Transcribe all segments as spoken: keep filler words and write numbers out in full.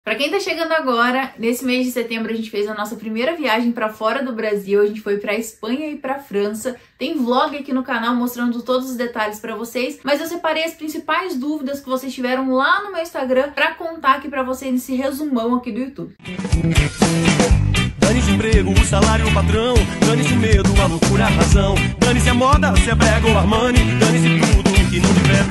Para quem tá chegando agora, nesse mês de setembro a gente fez a nossa primeira viagem para fora do Brasil. A gente foi para Espanha e para França. Tem vlog aqui no canal mostrando todos os detalhes para vocês, mas eu separei as principais dúvidas que vocês tiveram lá no meu Instagram para contar aqui para vocês nesse resumão aqui do YouTube. Dane-se emprego, o salário, o patrão. Dane-se o medo, a loucura, a razão. Dane-se a moda, se é brega ou Armani. Dane-se tudo que não tiver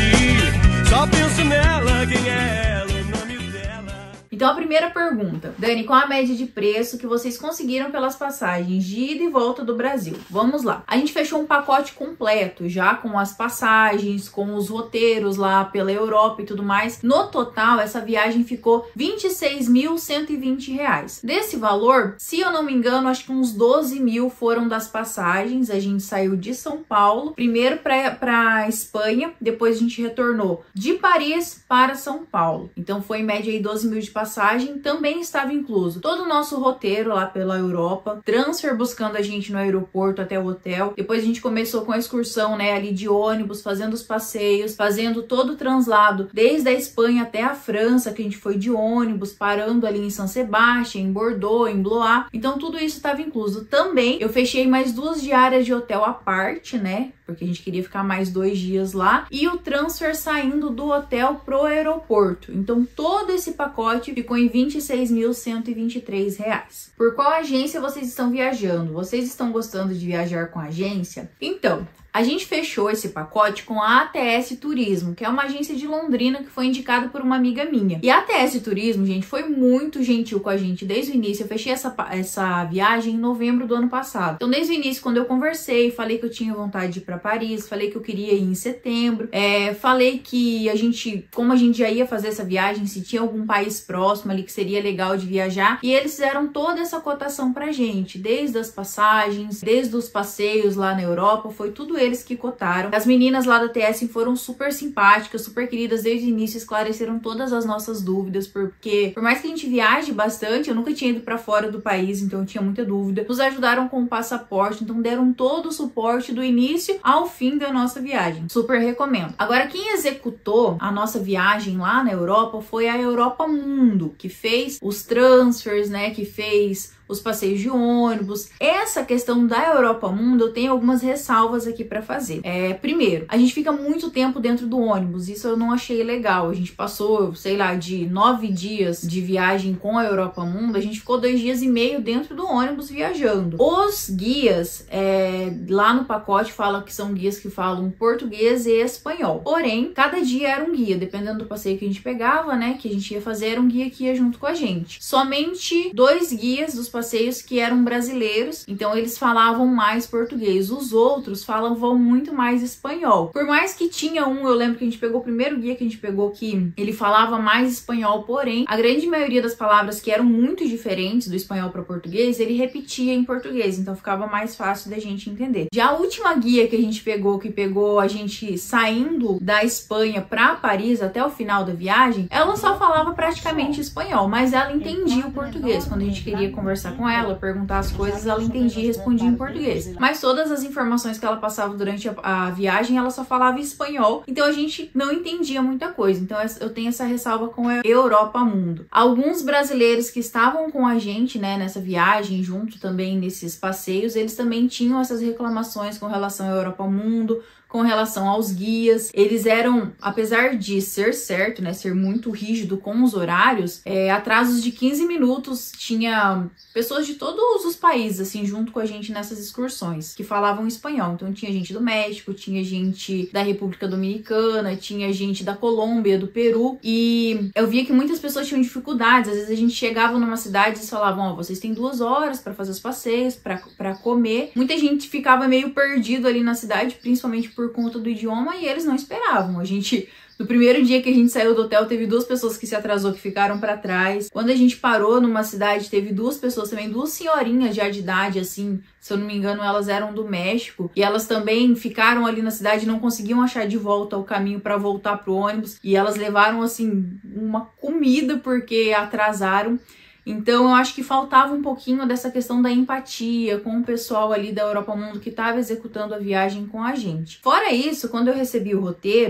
Dani. Só penso nela, quem é ela, o nome dela. Então a primeira pergunta, Dani, qual a média de preço que vocês conseguiram pelas passagens de ida e volta do Brasil? Vamos lá. A gente fechou um pacote completo, já com as passagens, com os roteiros lá pela Europa e tudo mais. No total, essa viagem ficou vinte e seis mil cento e vinte reais. Desse valor, se eu não me engano, acho que uns doze mil foram das passagens. A gente saiu de São Paulo, primeiro para Espanha, depois a gente retornou de Paris para São Paulo. Então foi em média aí doze mil de passagem. Passagem também estava incluso todo o nosso roteiro lá pela Europa, transfer buscando a gente no aeroporto até o hotel. Depois a gente começou com a excursão, né, ali de ônibus, fazendo os passeios, fazendo todo o translado desde a Espanha até a França, que a gente foi de ônibus, parando ali em São Sebastião, em Bordeaux, em Blois. Então tudo isso estava incluso. Também eu fechei mais duas diárias de hotel à parte, né, porque a gente queria ficar mais dois dias lá, e o transfer saindo do hotel pro aeroporto. Então todo esse pacote ficou em vinte e seis mil cento e vinte e três reais. Por qual agência vocês estão viajando? Vocês estão gostando de viajar com agência? Então, a gente fechou esse pacote com a A T S Turismo, que é uma agência de Londrina que foi indicada por uma amiga minha. E a A T S Turismo, gente, foi muito gentil com a gente desde o início. Eu fechei essa, essa viagem em novembro do ano passado. Então, desde o início, quando eu conversei, falei que eu tinha vontade de ir para Paris, falei que eu queria ir em setembro, é, falei que a gente, como a gente já ia fazer essa viagem, se tinha algum país próximo ali que seria legal de viajar. E eles fizeram toda essa cotação pra gente, desde as passagens, desde os passeios lá na Europa, foi tudo eles que cotaram. As meninas lá da T S foram super simpáticas, super queridas desde o início, esclareceram todas as nossas dúvidas, porque por mais que a gente viaje bastante, eu nunca tinha ido para fora do país, então eu tinha muita dúvida. Nos ajudaram com o passaporte, então deram todo o suporte do início ao fim da nossa viagem. Super recomendo. Agora, quem executou a nossa viagem lá na Europa foi a Europa Mundo, que fez os transfers, né, que fez os passeios de ônibus. Essa questão da Europa Mundo, eu tenho algumas ressalvas aqui para fazer. É, primeiro, a gente fica muito tempo dentro do ônibus, isso eu não achei legal. A gente passou, sei lá, de nove dias de viagem com a Europa Mundo, a gente ficou dois dias e meio dentro do ônibus viajando. Os guias, é, lá no pacote fala que são guias que falam português e espanhol. Porém, cada dia era um guia, dependendo do passeio que a gente pegava, né, que a gente ia fazer, era um guia que ia junto com a gente. Somente dois guias dos passeios que eram brasileiros, então eles falavam mais português. Os outros falavam muito mais espanhol. Por mais que tinha um, eu lembro que a gente pegou o primeiro guia que a gente pegou que ele falava mais espanhol, porém, a grande maioria das palavras que eram muito diferentes do espanhol para português, ele repetia em português, então ficava mais fácil da gente entender. Já a última guia que a gente pegou, que pegou a gente saindo da Espanha para Paris até o final da viagem, ela só falava praticamente espanhol, mas ela entendia o português. Quando a gente queria conversar com ela, perguntar as coisas, ela entendia e respondia em português. Mas todas as informações que ela passava durante a, a viagem, ela só falava espanhol, então a gente não entendia muita coisa. Então eu tenho essa ressalva com a Europa Mundo. Alguns brasileiros que estavam com a gente, né, nessa viagem, junto também nesses passeios, eles também tinham essas reclamações com relação à Europa Mundo, com relação aos guias. Eles eram, apesar de ser certo, né, ser muito rígido com os horários, é, atrasos de quinze minutos, tinha pessoas de todos os países, assim, junto com a gente nessas excursões, que falavam espanhol. Então tinha gente do México, tinha gente da República Dominicana, tinha gente da Colômbia, do Peru, e eu via que muitas pessoas tinham dificuldades. Às vezes a gente chegava numa cidade e eles falavam, ó, oh, vocês têm duas horas para fazer os passeios, para comer. Muita gente ficava meio perdido ali na cidade, principalmente por por conta do idioma, e eles não esperavam. A gente, no primeiro dia que a gente saiu do hotel, teve duas pessoas que se atrasou, que ficaram para trás. Quando a gente parou numa cidade, teve duas pessoas também, duas senhorinhas já de idade, assim, se eu não me engano, elas eram do México, e elas também ficaram ali na cidade, não conseguiam achar de volta o caminho para voltar pro ônibus, e elas levaram, assim, uma comida porque atrasaram. Então eu acho que faltava um pouquinho dessa questão da empatia com o pessoal ali da Europa Mundo que estava executando a viagem com a gente. Fora isso, quando eu recebi o roteiro,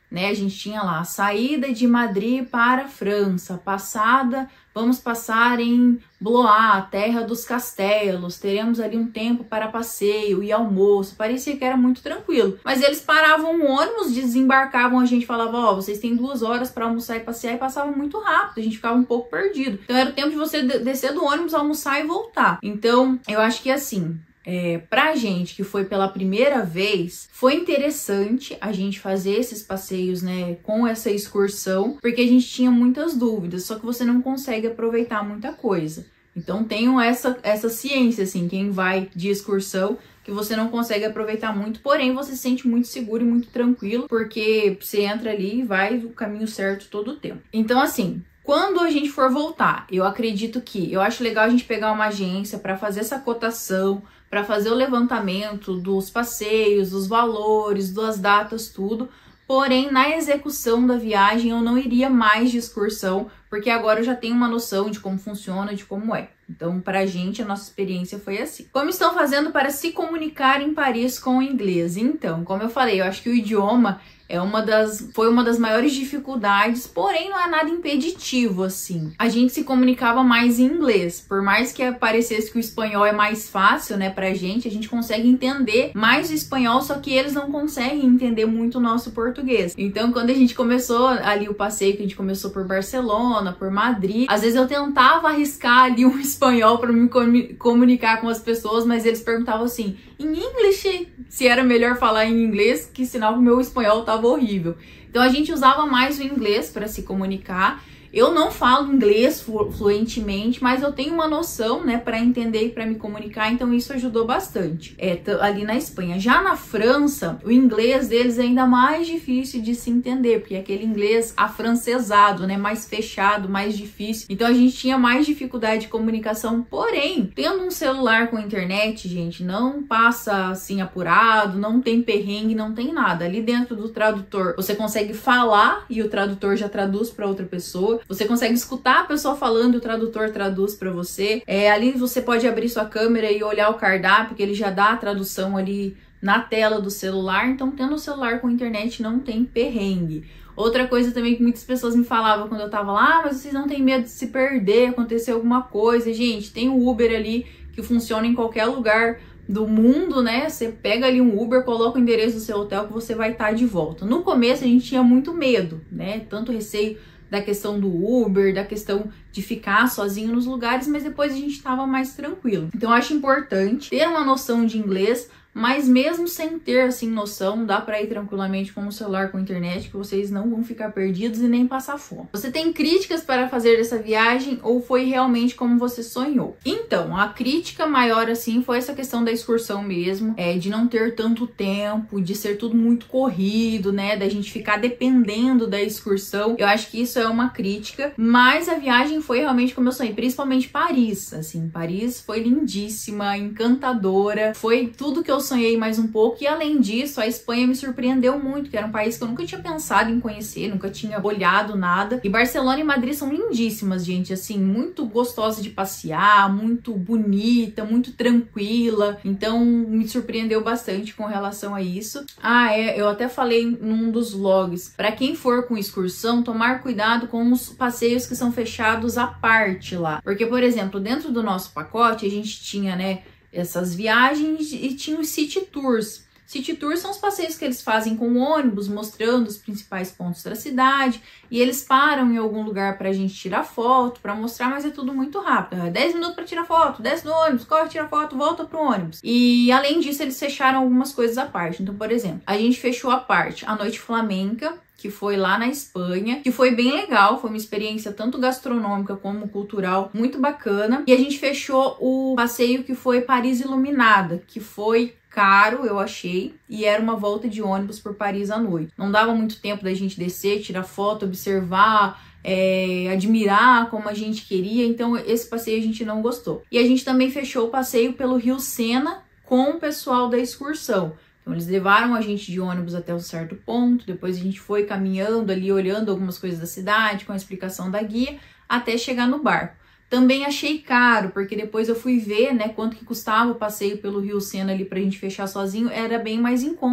né? A gente tinha lá a saída de Madrid para a França, passada, vamos passar em Blois, terra dos castelos, teremos ali um tempo para passeio e almoço. Parecia que era muito tranquilo, mas eles paravam o ônibus, desembarcavam, a gente falava, ó, oh, vocês têm duas horas para almoçar e passear, e passava muito rápido, a gente ficava um pouco perdido. Então era o tempo de você descer do ônibus, almoçar e voltar. Então eu acho que assim, É, pra gente que foi pela primeira vez, foi interessante a gente fazer esses passeios, né, com essa excursão, porque a gente tinha muitas dúvidas, só que você não consegue aproveitar muita coisa. Então tenham essa, essa ciência, assim, quem vai de excursão, que você não consegue aproveitar muito, porém você se sente muito seguro e muito tranquilo, porque você entra ali e vai do caminho certo todo o tempo. Então assim, quando a gente for voltar, eu acredito que, eu acho legal a gente pegar uma agência para fazer essa cotação, para fazer o levantamento dos passeios, dos valores, das datas, tudo. Porém, na execução da viagem, eu não iria mais de excursão, porque agora eu já tenho uma noção de como funciona, de como é. Então, pra gente, a nossa experiência foi assim. Como estão fazendo para se comunicar em Paris com o inglês? Então, como eu falei, eu acho que o idioma é uma das, foi uma das maiores dificuldades, porém não é nada impeditivo, assim. A gente se comunicava mais em inglês, por mais que parecesse que o espanhol é mais fácil, né, pra gente, a gente consegue entender mais o espanhol, só que eles não conseguem entender muito o nosso português. Então, quando a gente começou ali o passeio, que a gente começou por Barcelona, por Madrid, às vezes eu tentava arriscar ali um espanhol pra me comunicar com as pessoas, mas eles perguntavam assim, em English, se era melhor falar em inglês, que sinal que o meu espanhol tava horrível. Então a gente usava mais o inglês para se comunicar. Eu não falo inglês flu fluentemente, mas eu tenho uma noção, né, para entender e para me comunicar, então isso ajudou bastante é, ali na Espanha. Já na França, o inglês deles é ainda mais difícil de se entender, porque é aquele inglês afrancesado, né, mais fechado, mais difícil. Então a gente tinha mais dificuldade de comunicação, porém, tendo um celular com internet, gente, não passa assim apurado, não tem perrengue, não tem nada. Ali dentro do tradutor, você consegue falar e o tradutor já traduz para outra pessoa. Você consegue escutar a pessoa falando e o tradutor traduz para você. É, ali você pode abrir sua câmera e olhar o cardápio, que ele já dá a tradução ali na tela do celular. Então, tendo o celular com internet não tem perrengue. Outra coisa também que muitas pessoas me falavam quando eu tava lá, ah, mas vocês não têm medo de se perder, acontecer alguma coisa. Gente, tem o Uber ali que funciona em qualquer lugar do mundo, né? Você pega ali um Uber, coloca o endereço do seu hotel que você vai estar de volta. No começo a gente tinha muito medo, né? Tanto receio da questão do Uber, da questão de ficar sozinho nos lugares, mas depois a gente estava mais tranquilo. Então eu acho importante ter uma noção de inglês, mas mesmo sem ter assim noção, dá para ir tranquilamente com o celular com internet, que vocês não vão ficar perdidos e nem passar fome. Você tem críticas para fazer dessa viagem ou foi realmente como você sonhou? Então, a crítica maior assim foi essa questão da excursão mesmo, é, de não ter tanto tempo, de ser tudo muito corrido, né, da gente ficar dependendo da excursão. Eu acho que isso é uma crítica, mas a viagem foi realmente como eu sonhei, principalmente Paris, assim, Paris foi lindíssima, encantadora, foi tudo que eu sonhei mais um pouco, e além disso, a Espanha me surpreendeu muito, que era um país que eu nunca tinha pensado em conhecer, nunca tinha olhado nada, e Barcelona e Madrid são lindíssimas, gente, assim, muito gostosa de passear, muito bonita, muito tranquila, então me surpreendeu bastante com relação a isso. Ah, é, eu até falei num dos vlogs, para quem for com excursão, tomar cuidado com os passeios que são fechados à parte lá, porque, por exemplo, dentro do nosso pacote, a gente tinha, né, essas viagens e tinha os city tours. City tours são os passeios que eles fazem com ônibus, mostrando os principais pontos da cidade, e eles param em algum lugar pra gente tirar foto, pra mostrar, mas é tudo muito rápido. É dez minutos pra tirar foto, desce do ônibus, corre, tira foto, volta pro ônibus. E além disso, eles fecharam algumas coisas à parte. Então, por exemplo, a gente fechou a parte a noite flamenca, que foi lá na Espanha, que foi bem legal, foi uma experiência tanto gastronômica como cultural, muito bacana. E a gente fechou o passeio que foi Paris Iluminada, que foi caro, eu achei, e era uma volta de ônibus por Paris à noite. Não dava muito tempo da gente descer, tirar foto, observar, é, admirar como a gente queria, então esse passeio a gente não gostou. E a gente também fechou o passeio pelo Rio Sena com o pessoal da excursão. Então, eles levaram a gente de ônibus até um certo ponto, depois a gente foi caminhando ali, olhando algumas coisas da cidade, com a explicação da guia, até chegar no barco. Também achei caro, porque depois eu fui ver, né, quanto que custava o passeio pelo Rio Sena ali pra gente fechar sozinho, era bem mais em conta,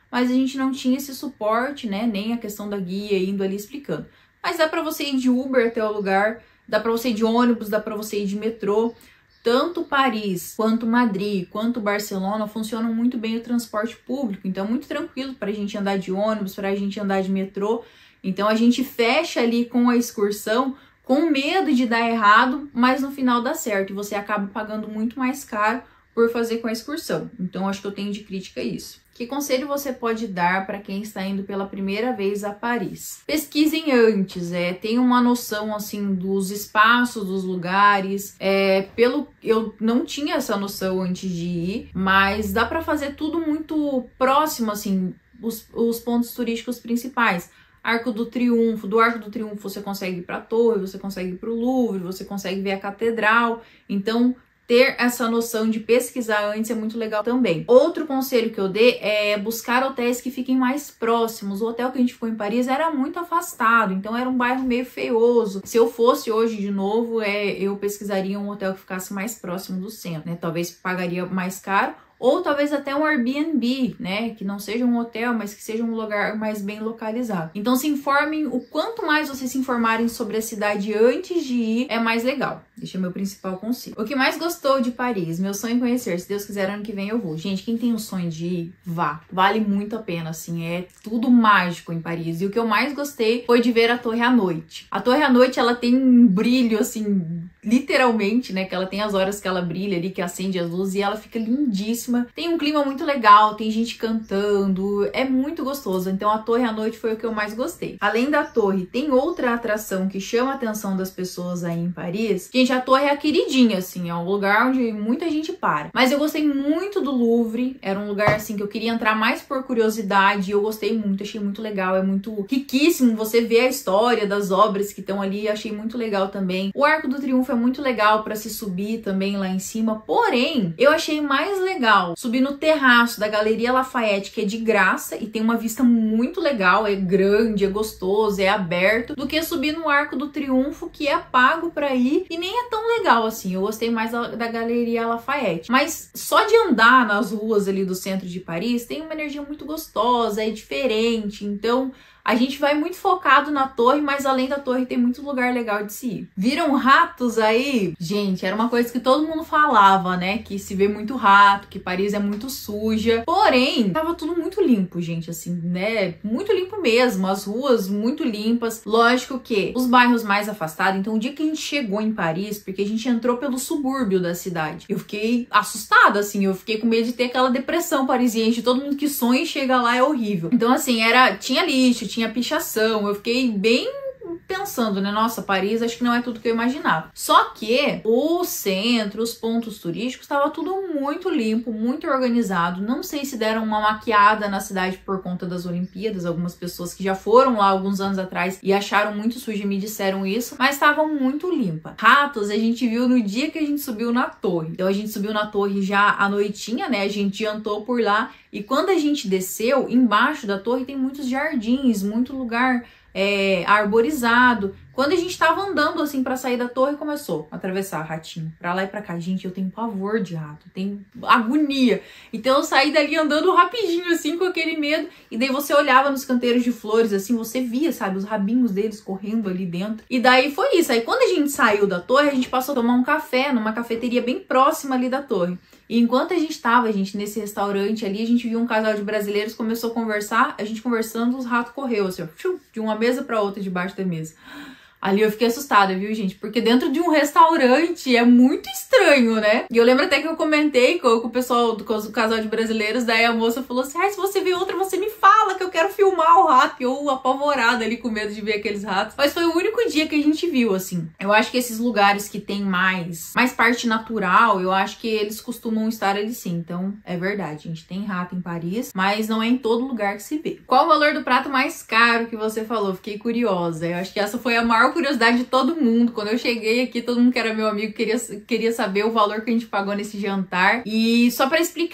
mas a gente não tinha esse suporte, né? Nem a questão da guia indo ali explicando. Mas dá para você ir de Uber até o lugar, dá para você ir de ônibus, dá para você ir de metrô. Tanto Paris, quanto Madrid, quanto Barcelona funcionam muito bem o transporte público. Então é muito tranquilo para a gente andar de ônibus, para a gente andar de metrô. Então a gente fecha ali com a excursão com medo de dar errado, mas no final dá certo. E você acaba pagando muito mais caro por fazer com a excursão. Então acho que eu tenho de crítica isso. Que conselho você pode dar para quem está indo pela primeira vez a Paris? Pesquisem antes, é, tenham uma noção assim dos espaços, dos lugares. É, pelo eu não tinha essa noção antes de ir, mas dá para fazer tudo muito próximo, assim, os, os pontos turísticos principais. Arco do Triunfo, do Arco do Triunfo você consegue ir para a Torre, você consegue ir para o Louvre, você consegue ver a Catedral. Então ter essa noção de pesquisar antes é muito legal também. Outro conselho que eu dei é buscar hotéis que fiquem mais próximos. O hotel que a gente ficou em Paris era muito afastado, então era um bairro meio feioso. Se eu fosse hoje de novo, é, eu pesquisaria um hotel que ficasse mais próximo do centro, né? Talvez pagaria mais caro, ou talvez até um Airbnb, né? Que não seja um hotel, mas que seja um lugar mais bem localizado. Então se informem, o quanto mais vocês se informarem sobre a cidade antes de ir, é mais legal. Esse é o meu principal conselho. O que mais gostou de Paris? Meu sonho é conhecer. Se Deus quiser, ano que vem eu vou. Gente, quem tem o sonho de ir, vá. Vale muito a pena, assim. É tudo mágico em Paris. E o que eu mais gostei foi de ver a torre à noite. A torre à noite, ela tem um brilho, assim, literalmente, né? Que ela tem as horas que ela brilha ali, que acende as luzes, e ela fica lindíssima. Tem um clima muito legal, tem gente cantando. É muito gostoso. Então, a torre à noite foi o que eu mais gostei. Além da torre, tem outra atração que chama a atenção das pessoas aí em Paris. Gente, a torre é a queridinha, assim, é um lugar onde muita gente para. Mas eu gostei muito do Louvre, era um lugar, assim, que eu queria entrar mais por curiosidade, e eu gostei muito, achei muito legal, é muito riquíssimo você ver a história das obras que estão ali, achei muito legal também. O Arco do Triunfo é muito legal para se subir também lá em cima, porém, eu achei mais legal subir no terraço da Galeria Lafayette, que é de graça, e tem uma vista muito legal, é grande, é gostoso, é aberto, do que subir no Arco do Triunfo, que é pago para ir, e nem é tão legal assim. Eu gostei mais da, da Galeria Lafayette. Mas só de andar nas ruas ali do centro de Paris tem uma energia muito gostosa, é diferente. Então a gente vai muito focado na torre, mas além da torre tem muito lugar legal de se ir. Viram ratos aí? Gente, era uma coisa que todo mundo falava, né? Que se vê muito rato, que Paris é muito suja. Porém, tava tudo muito limpo, gente, assim, né? Muito limpo mesmo. As ruas muito limpas. Lógico que os bairros mais afastados. Então, o dia que a gente chegou em Paris, porque a gente entrou pelo subúrbio da cidade, eu fiquei assustada, assim. Eu fiquei com medo de ter aquela depressão parisiense. Todo mundo que sonha e chega lá é horrível. Então, assim, era tinha lixo, tinha pichação, eu fiquei bem pensando, né? Nossa, Paris acho que não é tudo que eu imaginava. Só que o centro, os pontos turísticos, estava tudo muito limpo, muito organizado. Não sei se deram uma maquiada na cidade por conta das Olimpíadas. Algumas pessoas que já foram lá alguns anos atrás e acharam muito sujo e me disseram isso, mas estavam muito limpa. Ratos a gente viu no dia que a gente subiu na torre. Então a gente subiu na torre já à noitinha, né? A gente jantou por lá e quando a gente desceu, embaixo da torre tem muitos jardins, muito lugar É, arborizado. Quando a gente tava andando assim pra sair da torre, começou a atravessar ratinho pra lá e pra cá. Gente, eu tenho pavor de rato, eu tenho agonia. Então eu saí dali andando rapidinho assim com aquele medo. E daí você olhava nos canteiros de flores assim, você via, sabe, os rabinhos deles correndo ali dentro. E daí foi isso. Aí quando a gente saiu da torre, a gente passou a tomar um café numa cafeteria bem próxima ali da torre. E enquanto a gente tava, gente, nesse restaurante ali, a gente viu um casal de brasileiros, começou a conversar, a gente conversando, os ratos correu assim, ó, de uma mesa pra outra debaixo da mesa. Ali eu fiquei assustada, viu, gente? Porque dentro de um restaurante é muito estranho, né? E eu lembro até que eu comentei com, com o pessoal, com o casal de brasileiros, daí a moça falou assim, ah, se você vê outra, você me fala que eu quero filmar o rato. E eu apavorada ali com medo de ver aqueles ratos. Mas foi o único dia que a gente viu, assim. Eu acho que esses lugares que tem mais, mais parte natural, eu acho que eles costumam estar ali sim. Então, é verdade, a gente tem rato em Paris, mas não é em todo lugar que se vê. Qual o valor do prato mais caro que você falou? Fiquei curiosa. Eu acho que essa foi a maior curiosidade de todo mundo. Quando eu cheguei aqui, todo mundo que era meu amigo queria, queria saber o valor que a gente pagou nesse jantar. E só pra explicar,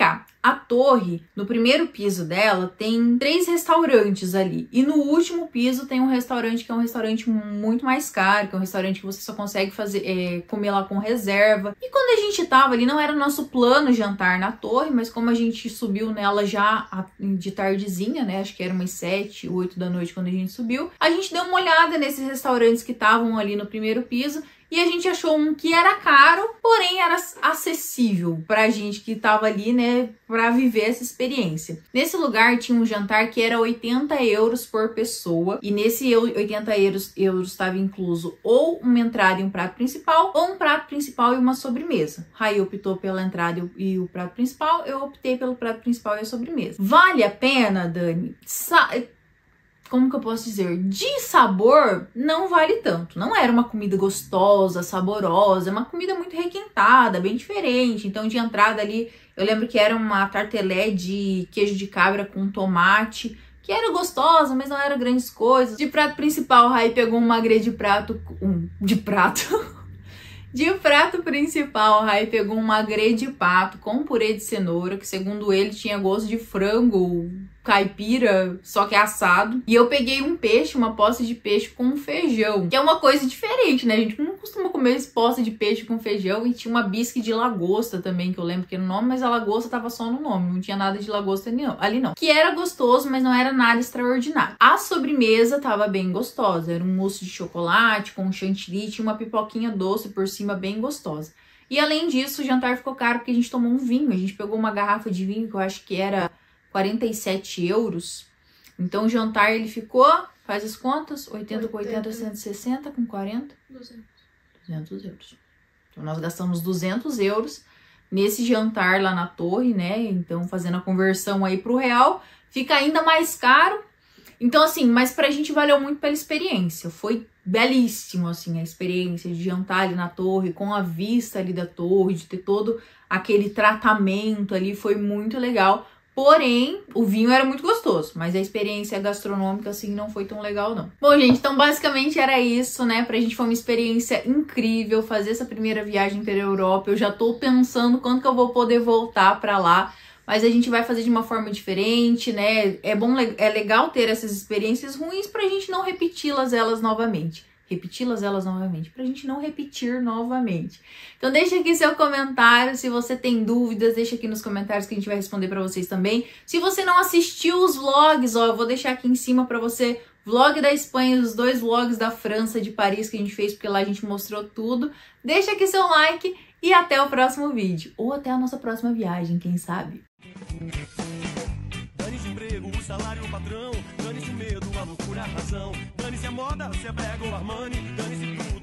A torre, no primeiro piso dela, tem três restaurantes ali. E no último piso tem um restaurante que é um restaurante muito mais caro, que é um restaurante que você só consegue fazer, é, comer lá com reserva. E quando a gente tava ali, não era nosso plano jantar na torre, mas como a gente subiu nela já de tardezinha, né? Acho que era umas sete, oito da noite quando a gente subiu. A gente deu uma olhada nesses restaurantes que estavam ali no primeiro piso. E a gente achou um que era caro, porém era acessível pra gente que tava ali, né, pra viver essa experiência. Nesse lugar tinha um jantar que era oitenta euros por pessoa, e nesse oitenta euros estava incluso ou uma entrada e um prato principal, ou um prato principal e uma sobremesa. Raí optou pela entrada e o prato principal, eu optei pelo prato principal e a sobremesa. Vale a pena, Dani? Sa Como que eu posso dizer? De sabor, não vale tanto. Não era uma comida gostosa, saborosa, é uma comida muito requintada, bem diferente. Então, de entrada ali, eu lembro que era uma tartelé de queijo de cabra com tomate, que era gostosa, mas não era grandes coisas. De prato principal, o Raí pegou um magre de prato... Um, de prato... De prato principal, o Raí pegou um magre de pato com purê de cenoura, que segundo ele tinha gosto de frango caipira, só que assado. E eu peguei um peixe, uma poça de peixe com feijão, que é uma coisa diferente, né? A gente não costuma comer esse poça de peixe com feijão. E tinha uma bisque de lagosta também, que eu lembro que era o nome, mas a lagosta tava só no nome, não tinha nada de lagosta ali não. Que era gostoso, mas não era nada extraordinário. A sobremesa tava bem gostosa, era um mousse de chocolate com chantilly, tinha uma pipoquinha doce por cima bem gostosa. E além disso, o jantar ficou caro porque a gente tomou um vinho, a gente pegou uma garrafa de vinho que eu acho que era quarenta e sete euros. Então o jantar ele ficou, faz as contas, oitenta com oitenta, cento e sessenta, com quarenta, duzentos euros. Então nós gastamos duzentos euros nesse jantar lá na torre, né? Então fazendo a conversão aí pro real, fica ainda mais caro. Então assim, mas pra gente valeu muito pela experiência, foi belíssimo assim a experiência de jantar ali na torre, com a vista ali da torre, de ter todo aquele tratamento ali, foi muito legal. Porém, o vinho era muito gostoso, mas a experiência gastronômica, assim, não foi tão legal, não. Bom, gente, então basicamente era isso, né? Pra gente foi uma experiência incrível fazer essa primeira viagem pela Europa. Eu já tô pensando quando que eu vou poder voltar pra lá, mas a gente vai fazer de uma forma diferente, né? É bom, é legal ter essas experiências ruins pra gente não repeti-las elas novamente. Repeti-las elas novamente, pra gente não repetir novamente. Então deixa aqui seu comentário, se você tem dúvidas, deixa aqui nos comentários que a gente vai responder pra vocês também. Se você não assistiu os vlogs, ó, eu vou deixar aqui em cima pra você, vlog da Espanha, os dois vlogs da França, de Paris, que a gente fez, porque lá a gente mostrou tudo. Deixa aqui seu like e até o próximo vídeo, ou até a nossa próxima viagem, quem sabe? Dane-se o emprego, o salário, o patrão. Dane-se o medo, a loucura, a razão. Dane-se a moda, se é brega ou Armani. Dane-se tudo.